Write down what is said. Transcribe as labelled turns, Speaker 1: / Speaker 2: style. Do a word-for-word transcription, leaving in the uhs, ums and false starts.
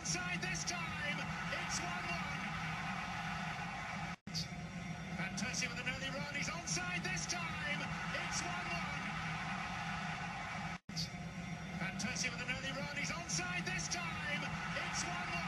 Speaker 1: onside this time. It's one one. Van Persie with an early run. He's onside this time. It's one one. Van Persie with an early run. He's onside this time. It's one one.